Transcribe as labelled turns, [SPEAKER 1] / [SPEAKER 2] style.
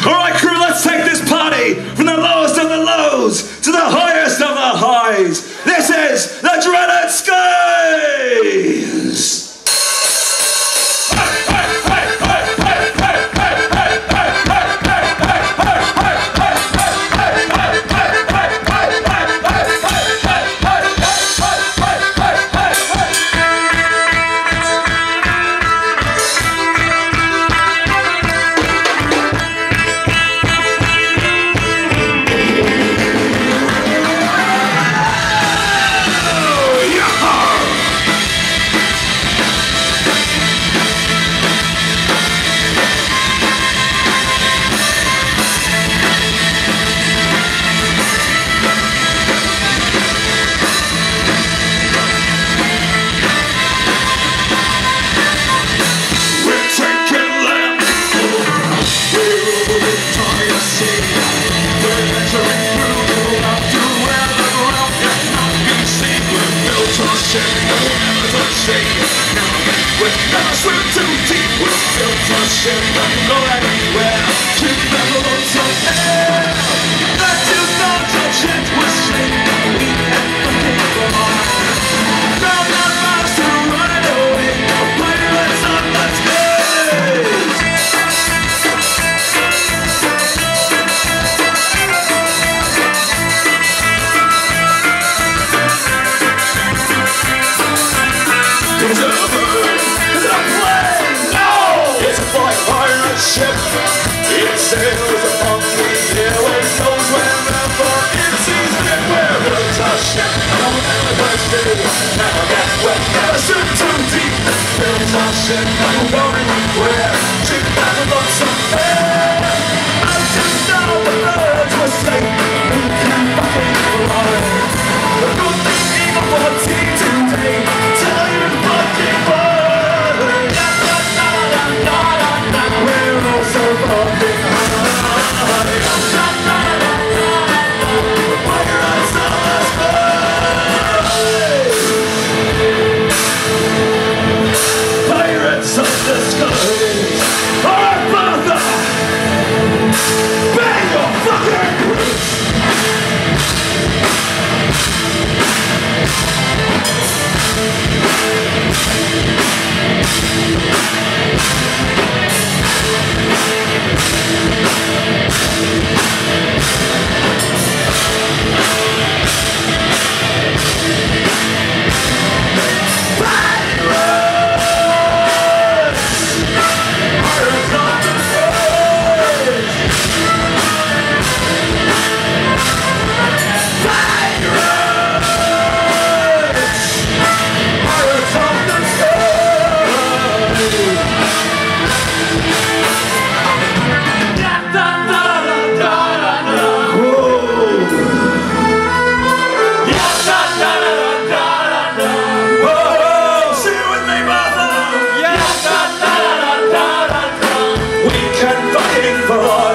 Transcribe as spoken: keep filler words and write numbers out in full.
[SPEAKER 1] Alright crew, let's take this party from the lowest of the lows to the highest of the highs. This is the Dreaded Skies!
[SPEAKER 2] Never swim too deep, we'll filter shit, not go anywhere. Keep the loads of air. That is not your shit, we're slick, we have the paper on. Now that man's to run it away, pirates on the skies. It's over. Ship. It sails upon the airways, knows wherever it sees fit. Where words are ship, no never thirsty, never get wet, never swim too deep. Words are ship, no going anywhere. Ship never got some air. I just know the birds were safe, we can fucking fly. The good thing even for tea today, tell you fucking fly. Pirates of the skies, our father, bang your fucking roots. For all